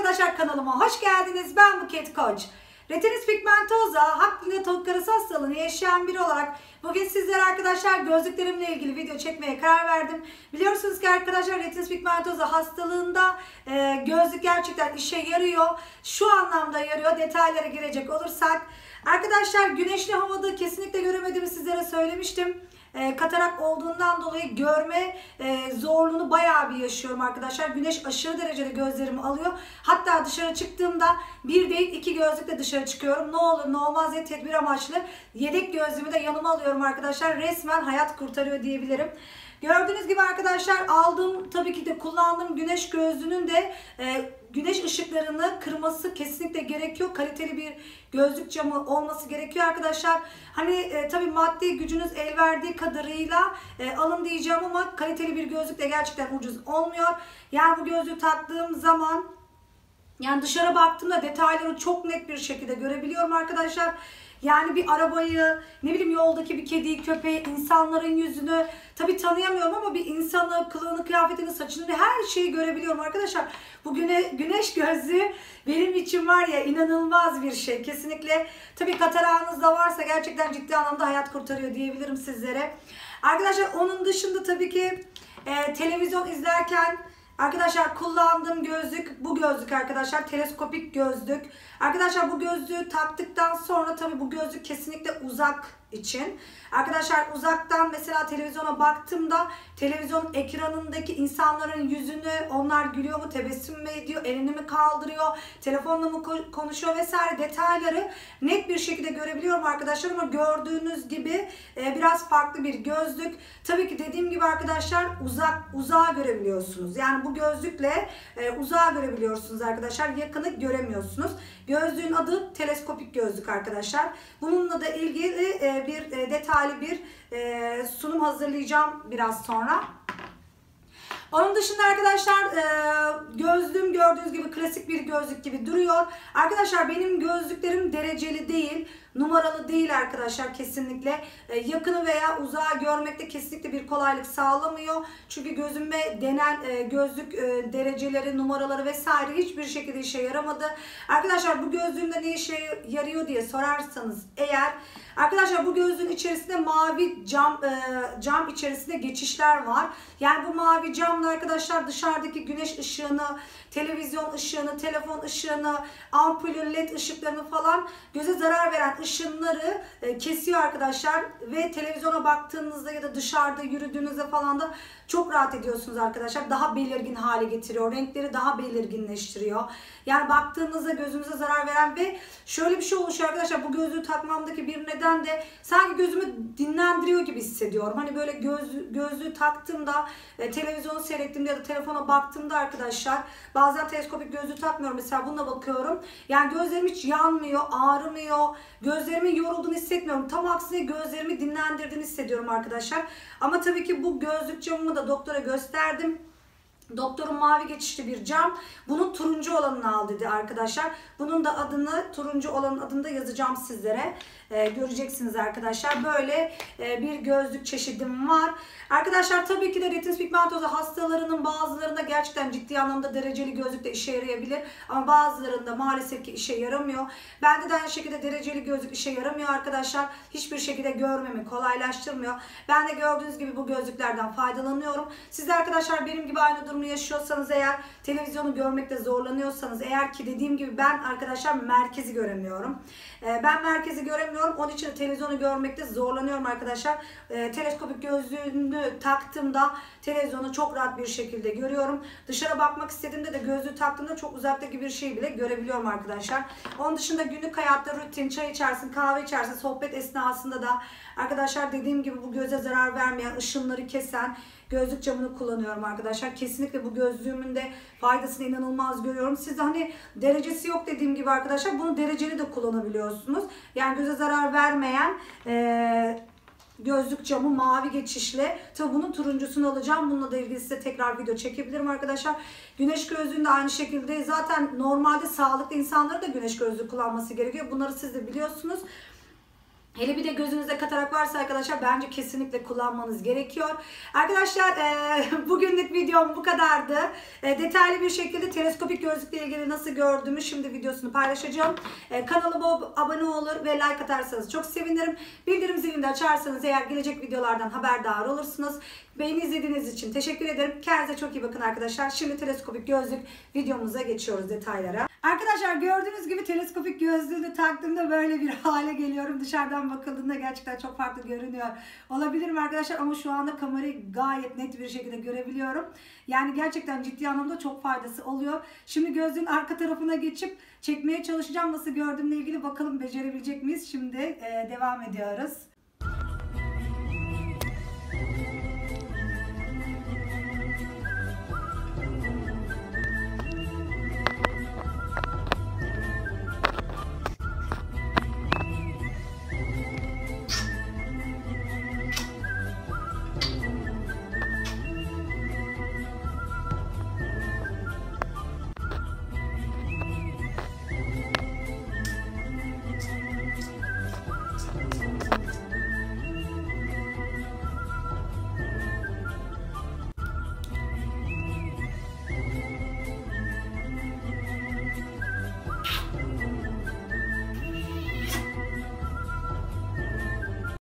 arkadaşlar, kanalıma hoş geldiniz. Ben Buket Koç. Retinitis pigmentosa, Haklina tok karası hastalığını yaşayan biri olarak bugün sizlere arkadaşlar gözlüklerimle ilgili video çekmeye karar verdim. Biliyorsunuz ki arkadaşlar, retinitis pigmentosa hastalığında gözlük gerçekten işe yarıyor. Şu anlamda yarıyor. Detaylara girecek olursak arkadaşlar, güneşli havada kesinlikle göremediğimi sizlere söylemiştim. Katarak olduğundan dolayı görme zorluğunu bayağı bir yaşıyorum arkadaşlar. Güneş aşırı derecede gözlerimi alıyor. Hatta dışarı çıktığımda bir değil iki gözlükle dışarı çıkıyorum. Ne olur ne olmaz diye tedbir amaçlı yedek gözlüğümü de yanıma alıyorum arkadaşlar. Resmen hayat kurtarıyor diyebilirim. Gördüğünüz gibi arkadaşlar, aldığım, tabii ki de kullandığım güneş gözlüğünün de güneş ışıklarını kırması kesinlikle gerekiyor. Kaliteli bir gözlük camı olması gerekiyor arkadaşlar. Hani tabii maddi gücünüz el verdiği kadarıyla alın diyeceğim ama kaliteli bir gözlük de gerçekten ucuz olmuyor. Yani bu gözlüğü taktığım zaman dışarı baktığımda detayları çok net bir şekilde görebiliyorum arkadaşlar. Yani bir arabayı, ne bileyim yoldaki bir kediyi, köpeği, insanların yüzünü tabii tanıyamıyorum ama bir insanı, kılığını, kıyafetini, saçını, her şeyi görebiliyorum arkadaşlar. Bu güneş gözlüğü benim için var ya, inanılmaz bir şey. Kesinlikle tabii katarağınız da varsa gerçekten ciddi anlamda hayat kurtarıyor diyebilirim sizlere. Arkadaşlar onun dışında tabii ki televizyon izlerken arkadaşlar kullandığım gözlük bu gözlük arkadaşlar. Teleskopik gözlük. Arkadaşlar bu gözlüğü taktıktan sonra tabii bu gözlük kesinlikle uzak için. Arkadaşlar uzaktan mesela televizyona baktığımda televizyon ekranındaki insanların yüzünü, onlar gülüyor mu, tebessüm mü ediyor, elini mi kaldırıyor, telefonla mı konuşuyor vesaire detayları net bir şekilde görebiliyorum arkadaşlar. Ama gördüğünüz gibi biraz farklı bir gözlük. Tabii ki dediğim gibi arkadaşlar uzağa görebiliyorsunuz. Yani bu gözlükle uzağa görebiliyorsunuz arkadaşlar. Yakını göremiyorsunuz. Gözlüğün adı teleskopik gözlük arkadaşlar. Bununla da ilgili bir detaylı bir sunum hazırlayacağım biraz sonra. Onun dışında arkadaşlar gözlüğüm gördüğünüz gibi klasik bir gözlük gibi duruyor. Arkadaşlar benim gözlüklerim dereceli değil, numaralı değil arkadaşlar kesinlikle. Yakını veya uzağı görmekte kesinlikle bir kolaylık sağlamıyor. Çünkü gözüme denen gözlük dereceleri, numaraları vesaire hiçbir şekilde işe yaramadı. Arkadaşlar bu gözlüğümde ne işe yarıyor diye sorarsanız eğer, arkadaşlar bu gözlüğün içerisinde mavi cam içerisinde geçişler var. Yani bu mavi camla arkadaşlar dışarıdaki güneş ışığını, televizyon ışığını, telefon ışığını, ampulün led ışıklarını falan göze zarar veren ışınları kesiyor arkadaşlar. Ve televizyona baktığınızda ya da dışarıda yürüdüğünüzde falan da çok rahat ediyorsunuz arkadaşlar. Daha belirgin hale getiriyor. Renkleri daha belirginleştiriyor. Yani baktığınızda gözümüze zarar veren ve şöyle bir şey oluşuyor arkadaşlar. Bu gözlüğü takmamdaki bir neden de sanki gözümü dinlendiriyor gibi hissediyorum. Hani böyle gözlüğü taktığımda, televizyonu seyrettiğimde ya da telefona baktığımda arkadaşlar, bazen teleskopik gözlüğü takmıyorum. Mesela bununla bakıyorum. Yani gözlerim hiç yanmıyor, ağrımıyor. Gözlerimin yorulduğunu hissetmiyorum. Tam aksine gözlerimi dinlendirdiğini hissediyorum arkadaşlar. Ama tabii ki bu gözlük camımı da doktora gösterdim. Doktorun mavi geçişli bir cam. Bunun turuncu olanını al dedi arkadaşlar. Bunun da adını, turuncu olanın adını da yazacağım sizlere. Göreceksiniz arkadaşlar. Böyle bir gözlük çeşidim var. Arkadaşlar tabii ki de retinitis pigmentosa hastalarının bazılarında gerçekten ciddi anlamda dereceli gözlük de işe yarayabilir. Ama bazılarında maalesef ki işe yaramıyor. Bende de aynı şekilde dereceli gözlük işe yaramıyor arkadaşlar. Hiçbir şekilde görmemi kolaylaştırmıyor. Ben de gördüğünüz gibi bu gözlüklerden faydalanıyorum. Siz de arkadaşlar benim gibi aynı durumu yaşıyorsanız eğer, televizyonu görmekte zorlanıyorsanız eğer, ki dediğim gibi ben arkadaşlar merkezi göremiyorum. Ben merkezi göremiyorum. Onun için televizyonu görmekte zorlanıyorum arkadaşlar. Teleskopik gözlüğünü taktığımda televizyonu çok rahat bir şekilde görüyorum. Dışarı bakmak istediğimde de gözlüğü taktığımda çok uzaktaki bir şey bile görebiliyorum arkadaşlar. Onun dışında günlük hayatta rutin, çay içersin, kahve içersin, sohbet esnasında da arkadaşlar dediğim gibi bu göze zarar vermeyen, ışınları kesen gözlük camını kullanıyorum arkadaşlar. Kesinlikle bu gözlüğümün de faydasını inanılmaz görüyorum. Siz de hani derecesi yok dediğim gibi arkadaşlar, bunu dereceli de kullanabiliyorsunuz. Yani göze zarar vermeyen gözlük camı mavi geçişli. Tabi bunun turuncusunu alacağım. Bununla da ilgili size tekrar video çekebilirim arkadaşlar. Güneş gözlüğünde de aynı şekilde. Zaten normalde sağlıklı insanların da güneş gözlüğü kullanması gerekiyor. Bunları siz de biliyorsunuz. Hele bir de gözünüzde katarak varsa arkadaşlar bence kesinlikle kullanmanız gerekiyor. Arkadaşlar bugünlük videom bu kadardı. Detaylı bir şekilde teleskopik gözlükle ilgili nasıl gördüğümü şimdi videosunu paylaşacağım. Kanalıma abone olur ve like atarsanız çok sevinirim. Bildirim zilini de açarsanız eğer gelecek videolardan haberdar olursunuz. Beni izlediğiniz için teşekkür ederim. Kendinize çok iyi bakın arkadaşlar. Şimdi teleskopik gözlük videomuza geçiyoruz, detaylara. Arkadaşlar gördüğünüz gibi teleskopik gözlüğünü taktığımda böyle bir hale geliyorum. Dışarıdan bakıldığında gerçekten çok farklı görünüyor olabilirim arkadaşlar, ama şu anda kamerayı gayet net bir şekilde görebiliyorum. Yani gerçekten ciddi anlamda çok faydası oluyor. Şimdi gözlüğün arka tarafına geçip çekmeye çalışacağım. Nasıl gördüğümle ilgili bakalım becerebilecek miyiz? Şimdi devam ediyoruz.